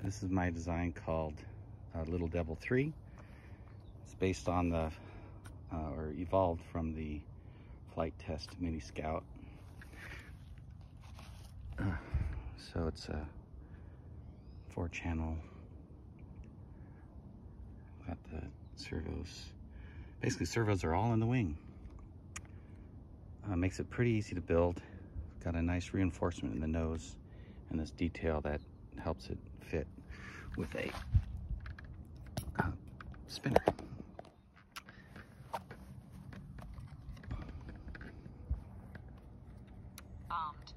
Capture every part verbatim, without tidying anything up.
This is my design called uh, Lil'devil three. It's based on the, uh, or evolved from the Flight Test Mini Scout. Uh, so it's a four channel, got the servos. Basically servos are all in the wing. Uh, makes it pretty easy to build. Got a nice reinforcement in the nose and this detail that helps it fit with a uh, spinner. Armed.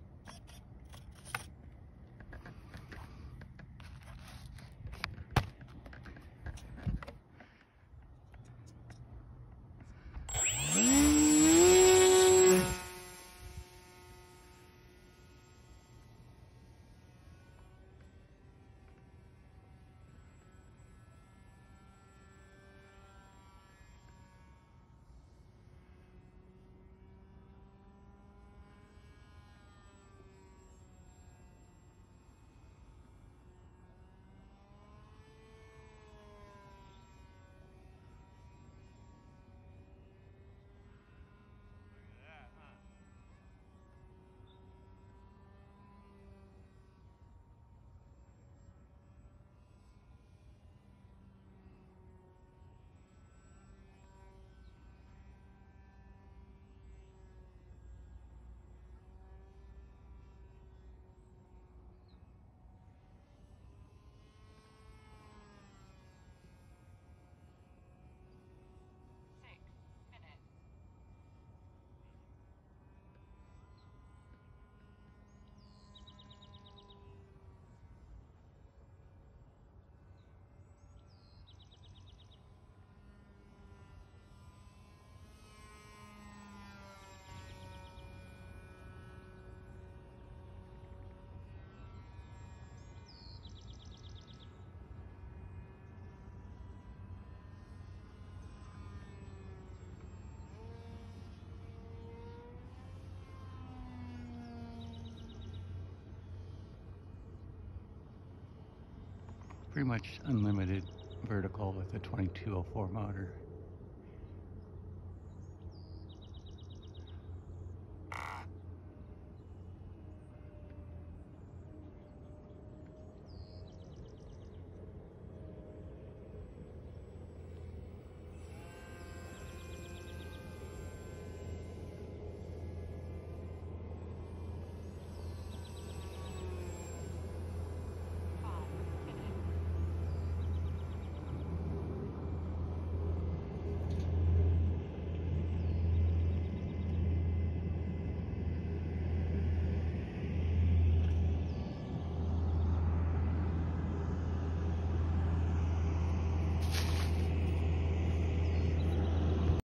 Pretty much unlimited vertical with a twenty-two oh four motor.